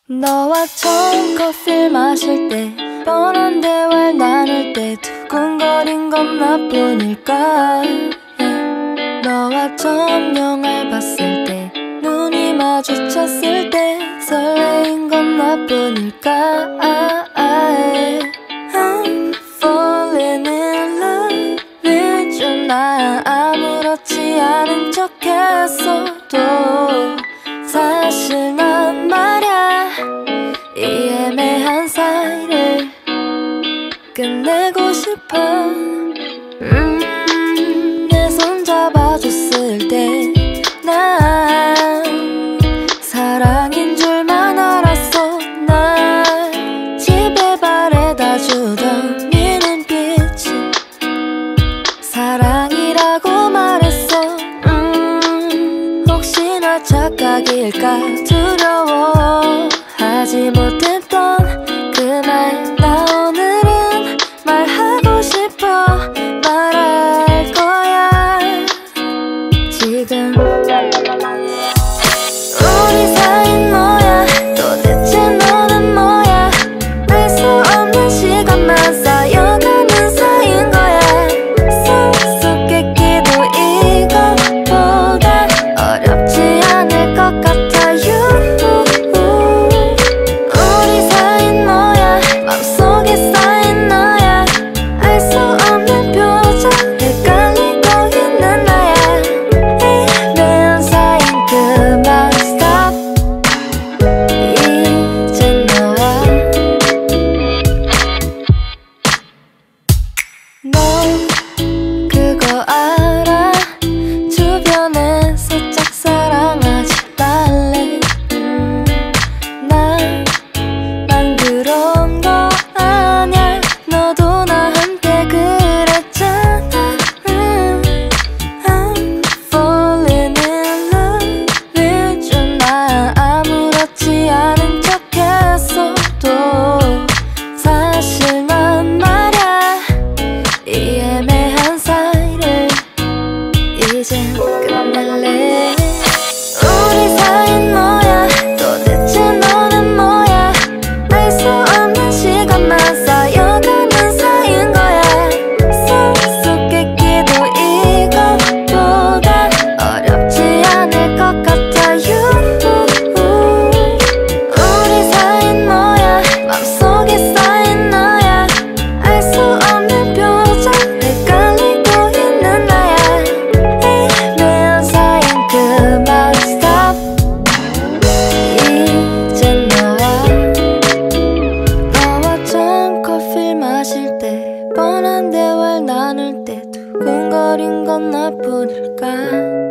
너와 처음 커피를 마실 때, 뻔한 대화를 나눌 때 두근거린 건 나뿐일까? 너와 처음 영화를 봤을 때, 눈이 마주쳤을 때 설레인 건 나뿐일까? I'm falling in love with you. 나 아무렇지 않은 척 했어도 사실 난 말야 이 애매한 사이를 끝내고 싶어. 내 손 잡아줬을 때 난 사랑인 줄만 알았어. 날 집에 바래다 주던 네 눈빛이 사랑이라고 말했어. 혹시나 착각일까 두려워 하지 못했던 그 말 나 오늘은 말하고 싶어. 말할 거야 지금. 우리 사이는 뭐야 도대체 너는 뭐야. 알 수 없는 시간만 쌓여가는 사이인 거야. 수수께끼도 이것보다 어렵지 않을 것 같아요. 우리 사이는 뭐야 맘속에 쌓인 너야. 알 수 없는 표정 헷갈리고 있는 나야. 애매한 사이인 그만 stop. 이젠 너와 너 그거 알아? 주변에서 짝사랑하지 말래. 난 그런 거 아냐. 너도 나한테 그랬잖아. I'm falling in love with you. 나 아무렇지 않은 척 했어도 사실 난 말야 이 애매한 사이를 이젠 끝낼래. 우리 사이는 뭐야 도대체 너는 뭐야. 알 수 없는 시간만 쌓여가는 사이인 거야. 수수께끼도 이것보다 어렵지 않을 것 같아요. 우리 사이는 뭐야 맘속에 쌓인 너야. 알 수 없는 표정 헷갈리고 있는 나야. 애매한 사이인 그만 stop. 이젠 너와 처음 커피를 마실 때, 뻔한 대화를 나눌 때 두근거린 건 나뿐일까?